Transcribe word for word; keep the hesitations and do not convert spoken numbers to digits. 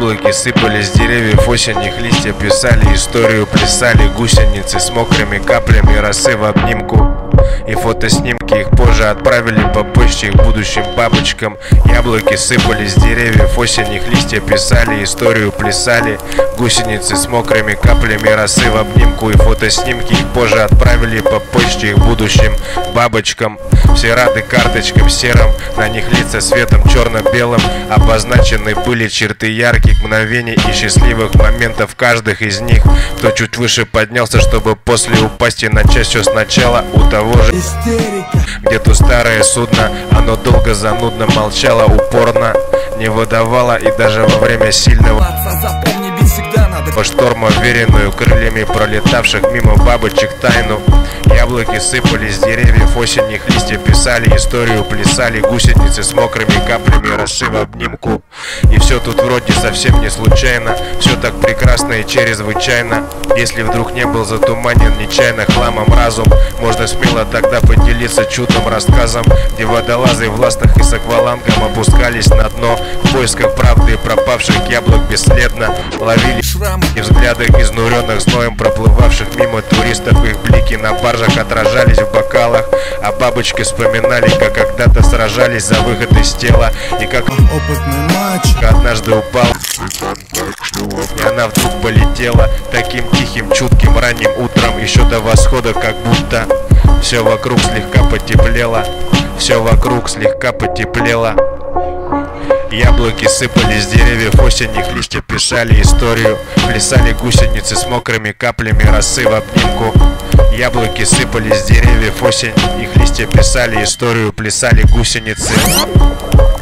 Яблоки сыпались с деревьев, осень их листья писали историю, плясали гусеницы с мокрыми каплями росы в обнимку. И фотоснимки их позже отправили по почте их будущим бабочкам. Яблоки сыпались с деревьев, осень их листья писали историю, плясали гусеницы с мокрыми каплями росы в обнимку. И фотоснимки их позже отправили по почте их будущим бабочкам. Все рады карточкам серым, на них лица светом черно-белым. Обозначены были черты ярких мгновений и счастливых моментов каждых из них. Кто чуть выше поднялся, чтобы после упасть и начать все сначала, у того же где-то старое судно, оно долго занудно молчало, упорно не выдавало, и даже во время сильного шторма, уверенную крыльями пролетавших мимо бабочек тайну. Яблоки сыпались с деревьев, осень их листья писали историю, плясали гусеницы с мокрыми каплями росы в обнимку. И все тут вроде совсем не случайно, все так прекрасно и чрезвычайно. Если вдруг не был затуманен нечаянно хламом разум, можно смело тогда поделиться чудным рассказом, где водолазы в ластах и с аквалангом опускались на дно в поисках правды, пропавших яблок бесследно ловили и взгляды изнуренных зноем проплывавших мимо туристов. Их блики на баржах отражались в бокалах, а бабочки вспоминали, как когда-то сражались за выход из тела, и как однажды упал, и она вдруг полетела таким тихим, чутким ранним утром, еще до восхода, как будто все вокруг слегка потеплело, все вокруг слегка потеплело. Яблоки сыпались с деревьев, осень их листья писали историю, плясали гусеницы с мокрыми каплями росы в обнимку. Яблоки сыпались с деревьев, осень их листья писали историю, плясали гусеницы.